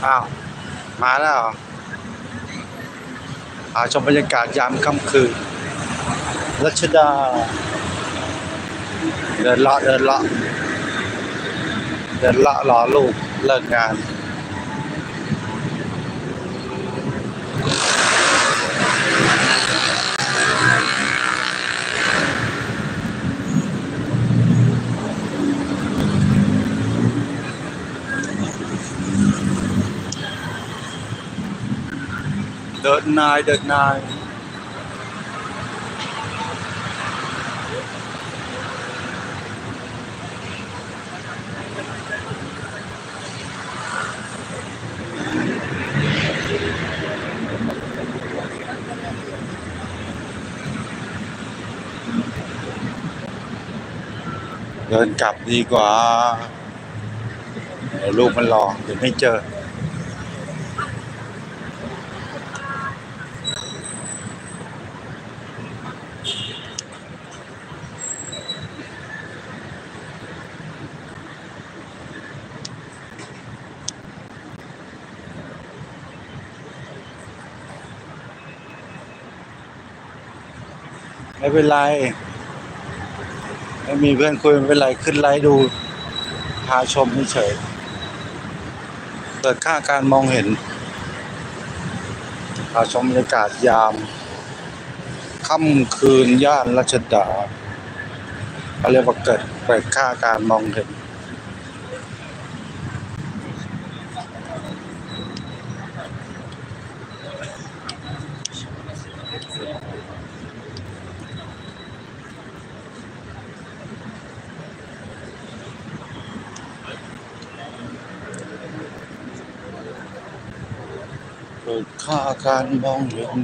อ้าวมาแล้วเหรอชมบรรยากาศยามค่ำคืนรัชดาเดินเลาะรอลูกเลิกงานเดินนายเดินกลับดีกว่าเดี๋ยวลูกมันรอเดี๋ยวไม่เจอไม่เป็นไรไม่มีเพื่อนคุยไม่เป็นไรขึ้นไลฟ์ดูพาชมเฉยเปิดค่าการมองเห็นพาชมบรรยากาศยามค่ำคืนย่านรัชดาเขาเรียกว่าเปิดค่าการมองเห็นเปิดค่าการมองเห็น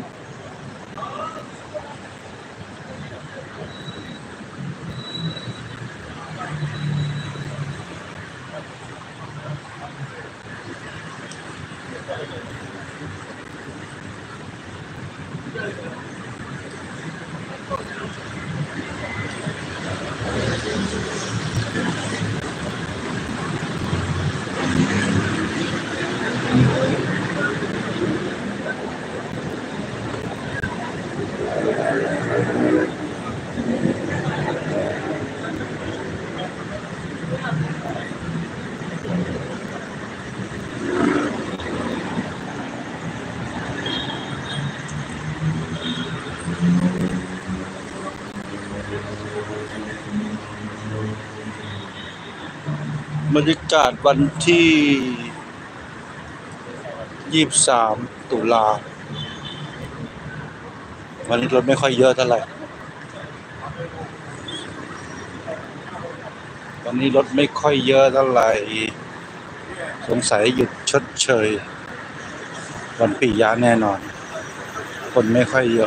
บรรยากาศวันที่23 ตุลาวันนี้รถไม่ค่อยเยอะเท่าไหร่วันนี้รถไม่ค่อยเยอะเท่าไหร่สงสัยหยุดชดเชยวันปิยะแน่นอนคนไม่ค่อยเยอะ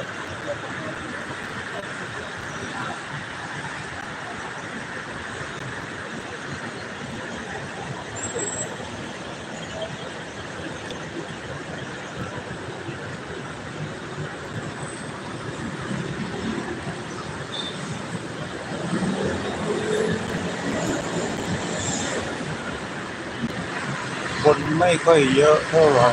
คนไม่ค่อยเยอะเท่าไหร่